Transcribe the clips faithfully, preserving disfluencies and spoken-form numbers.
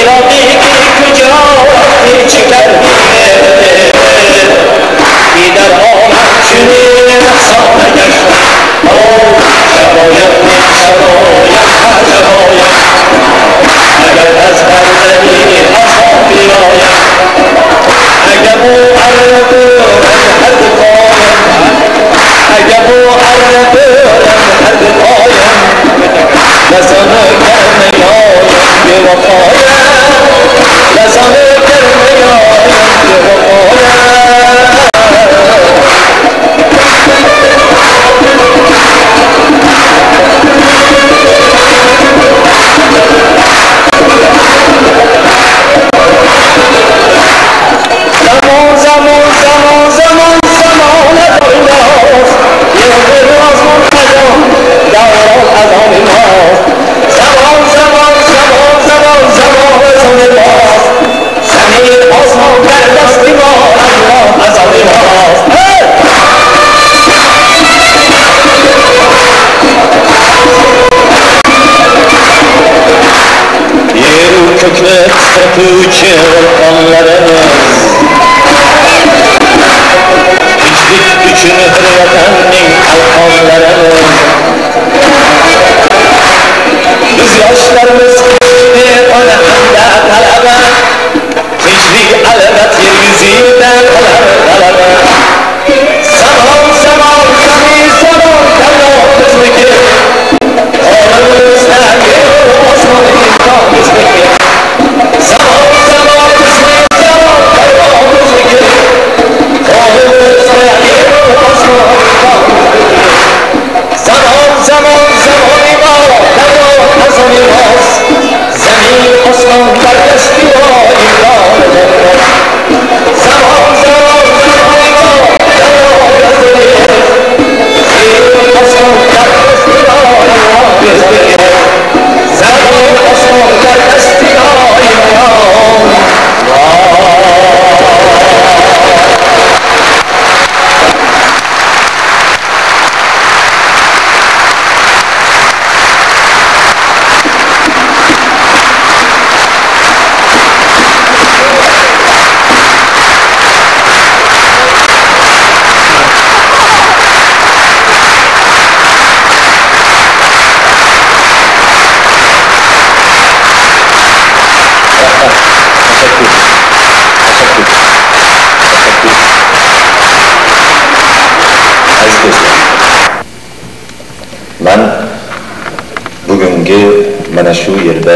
mana shu yerda,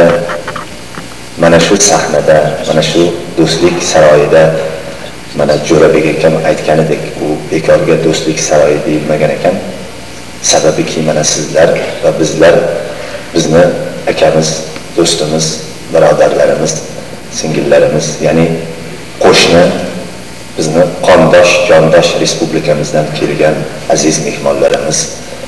mana shu sahnada, mana shu do'stlik saroyida, mana Jo'rabek akam aytganidek, u bekorga do'stlik saroyi deyilmagan ekan. Sababiki mana sizlar va bizlar, bizni akamiz, do'stimiz, birodarlarimiz, singillarimiz, ya'ni qo'shni, bizni qondosh, jondosh respublikamizdan kelgan aziz mehmonlarimiz,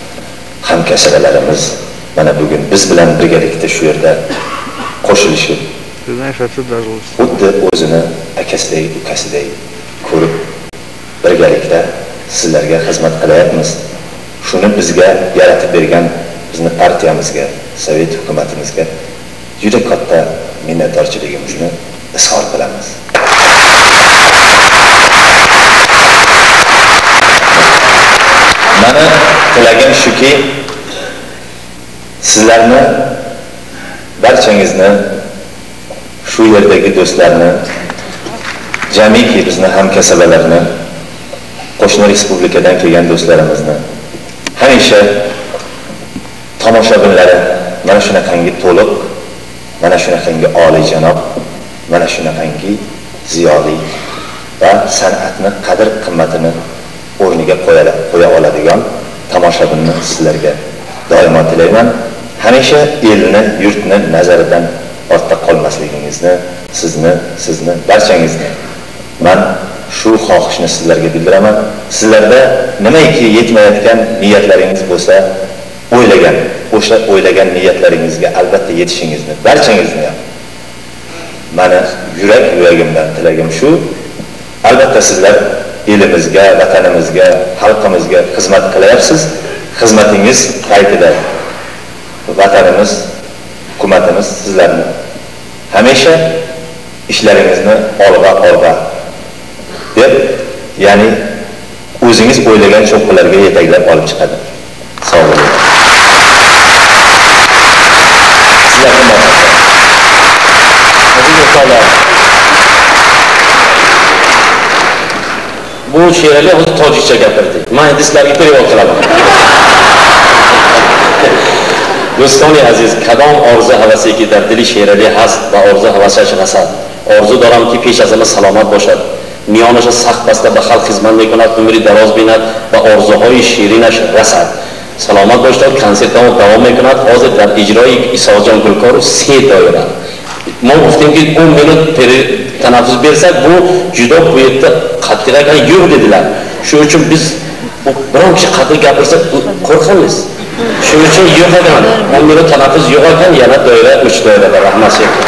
hamkasralarimiz mana bugun biz bilan birgalikda shu yerda qo'shilishib, xuddi o'zini akasiday, ukasiday ko'rib birgalikda sizlarga xizmat qilyapmiz. Shuni bizga yaratib bergan bizni partiyamizga, Sovet hukumatimizga juda katta minnatdorchiligimizni izhor qilamiz. Mana tilagim shuki, sizlarni, barchangizni, shu yerdagi do'stlarni, jamiki bizni hamkasbalarni, qo'shni respublikadan kelgan do'stlarimizni hamisha tomoshabinlari mana shunaqangi to'liq, mana shunaqangi oliyjanob, mana shunaqangi ziyoli va san'atni qadr qimmatini o'rniga qo'ya oladigan tomoshabinni sizlarga doimo tilayman. Hamisha elni, yurtni nazaridan ortda qolmasligingizni, sizni, sizni, barchangizni men shu xohishni sizlarga bildiraman. Sizlarda nimaiki yetmayotgan niyatlaringiz bo'lsa, o'ylagan, o'sha o'ylagan niyatlaringizga albatta yetishingizni, barchangizni ham meni yurak yuragimdan tilagim shu. Albatta sizlar elimizga, vatanimizga, xalqimizga xizmat qilyapsiz. Xizmatingiz paytida vatanimiz, hukumatimiz sizlarni hamisha ishlaringizni olg'a olg'a deb, ya'ni o'zingiz o'ylagan cho'qqilarga yetaklab olib chiqadi. Sog' bo'ling. Sizlarga muvaffaqiyat. Aziz do'stlar, bu she'rlar o'zi tojikcha gapirdik. Men endi sizlarga perevod qilaman. دوستانی عزیز، کدام آرزو هوسی که در دل شیرالی هست و آرزو هوسش رسد. آرزو دارم که پیش از همه سلامت باشد، میانش سخت بسته به خلق خدمت میکند، عمری دراز بیند و آرزوهای شیرینش رسد. سلامت باشد، کنسرت هم دوام میکند. حاضر در اجرای عیسی جان گلکار سه دایره. ما گفتیم که اون منوت تنفس برسد، bu juda bu yerda qattiqroq yo'q dedilar. Shuning uchun biz biron kishi qattiq gapirsa qo'rqamiz. Shuning uchun yo'q ekan, o'n minut tanaffus yo'q ekan, yana doira uch doirada rahmat.